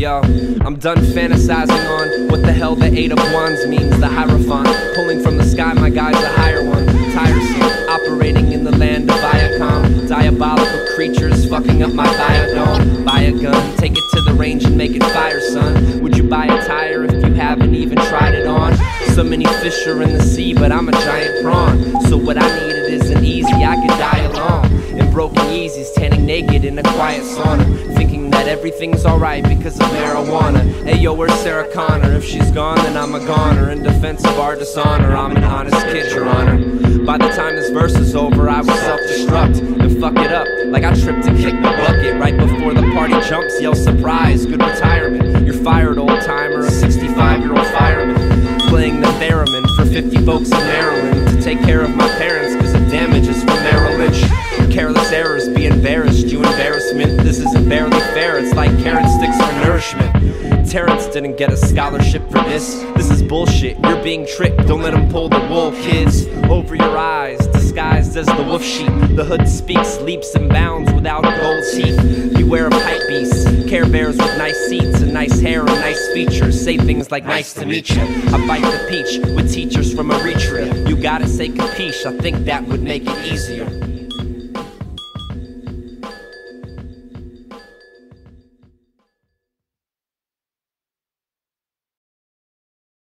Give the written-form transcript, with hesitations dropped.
Yo, I'm done fantasizing on what the hell the 8 of Wands means. The Hierophant, pulling from the sky, my guy's a higher one. Tiresome, operating in the land of Viacom. Diabolical creatures fucking up my Viadome. Buy a gun, take it to the range and make it fire, son. Would you buy a tire if you haven't even tried it on? So many fish are in the sea, but I'm a giant prawn. So what I needed isn't easy, I could die alone. In broken Yeezys, tanning naked in a quiet sauna, thinking that everything's alright because of marijuana. Hey yo, where's Sarah Connor? If she's gone, then I'm a goner. In defense of our dishonor, I'm an honest kid, your honor. By the time this verse is over, I was self-destruct and fuck it up like I tripped and kicked the bucket. Right before the party jumps, yell surprise, good retirement. You're fired, old-timer, a 65-year-old fireman, playing the theremin for 50 folks in Maryland to take care of my parents cause of damages from Merrill Lynch. Careless errors, be embarrassed, you embarrassment. This isn't barely fair, it's like carrot sticks for nourishment. Terrence didn't get a scholarship for this. This is bullshit, you're being tricked. Don't let them pull the wool, kids. Over your eyes, disguised as the wolf sheep. The hood speaks, leaps and bounds without gold teeth. Beware of hype beasts, Care Bears with nice seats and nice hair and nice features. Say things like nice to meet you. I bite the peach with teachers from Eritrea. You gotta say capiche, I think that would make it easier.